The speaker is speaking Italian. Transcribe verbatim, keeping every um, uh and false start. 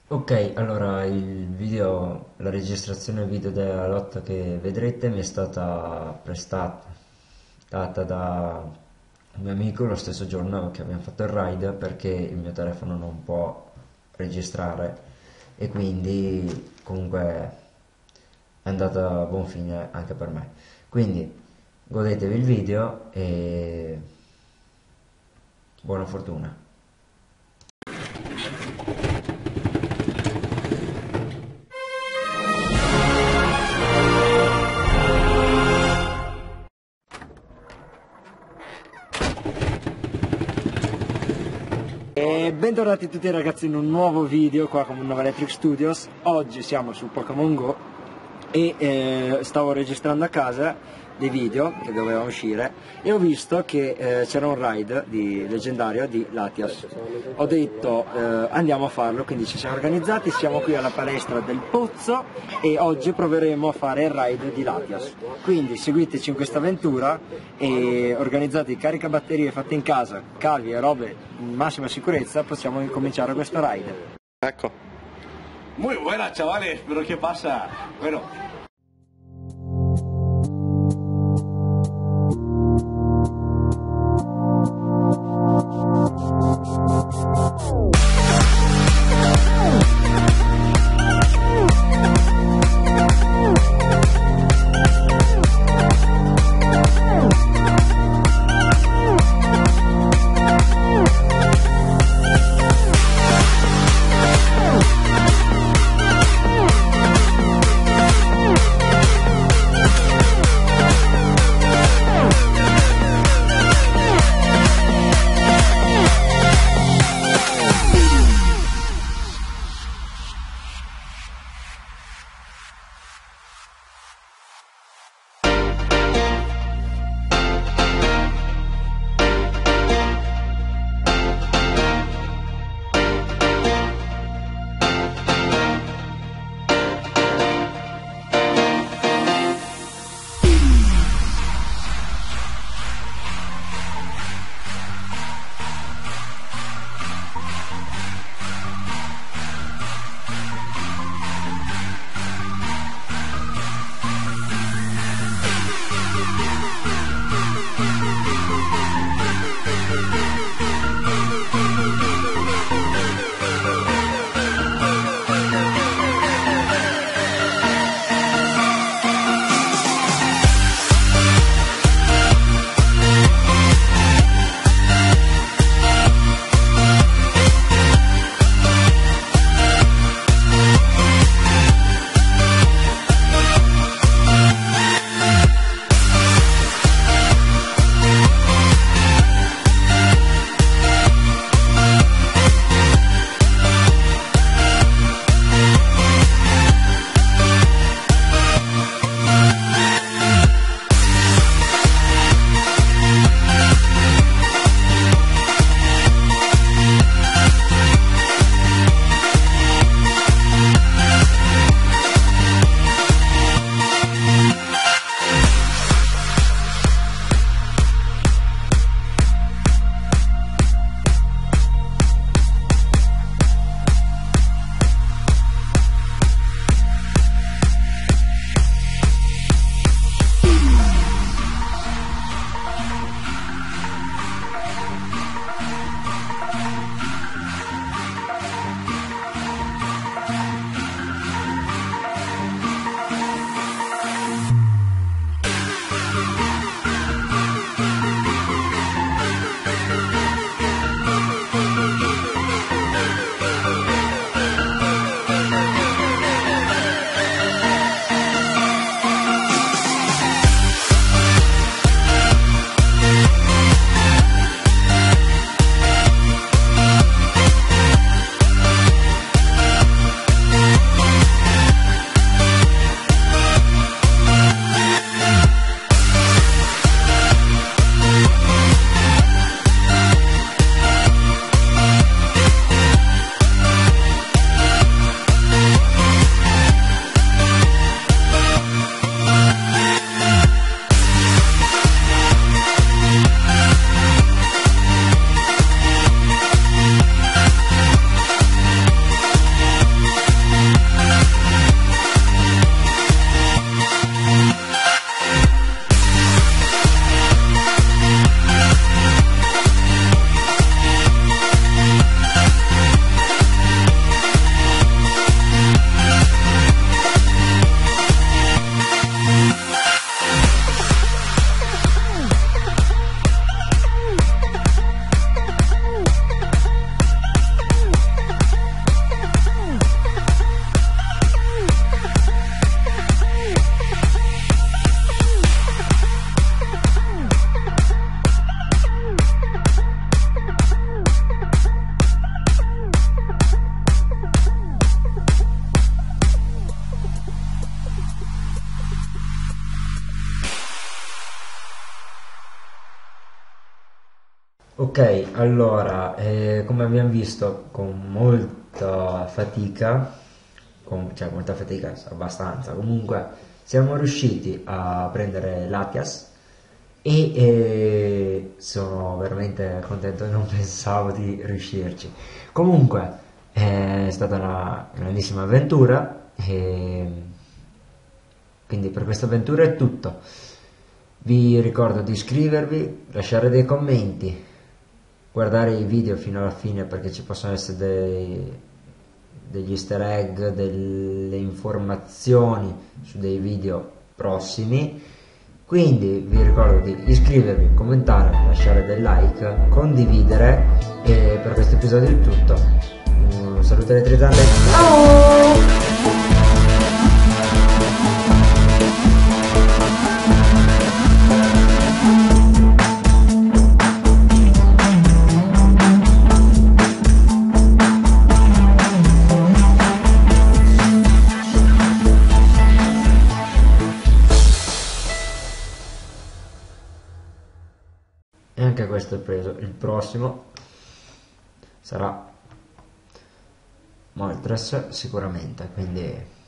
Ok, allora il video, la registrazione video della lotta che vedrete mi è stata prestata data da un mio amico lo stesso giorno che abbiamo fatto il ride perché il mio telefono non può registrare e quindi comunque è andata a buon fine anche per me. Quindi godetevi il video e buona fortuna. E bentornati tutti ragazzi in un nuovo video qua con Nova Electric Studios. Oggi siamo su Pokémon Go e eh, stavo registrando a casa dei video che dovevano uscire e ho visto che eh, c'era un ride di, leggendario di Latias. Ho detto eh, andiamo a farlo, quindi ci siamo organizzati, siamo qui alla palestra del Pozzo e oggi proveremo a fare il ride di Latias. Quindi seguiteci in questa avventura e organizzati caricabatterie fatte in casa, cavi e robe in massima sicurezza, possiamo incominciare questo ride. Ecco. Muy buena, chavales, pero ¿qué pasa? Bueno, Ok, allora, eh, come abbiamo visto, con molta fatica, con, cioè molta fatica, abbastanza, comunque siamo riusciti a prendere l'Atias e eh, sono veramente contento, non pensavo di riuscirci. Comunque è stata una grandissima avventura e quindi per questa avventura è tutto. Vi ricordo di iscrivervi, lasciare dei commenti, guardare i video fino alla fine perché ci possono essere dei, degli easter egg, delle informazioni su dei video prossimi. Quindi vi ricordo di iscrivervi, commentare, lasciare del like, condividere e per questo episodio è tutto. Un saluto elettrizzante, ciao! E anche questo è preso. Il prossimo sarà Moltres sicuramente, quindi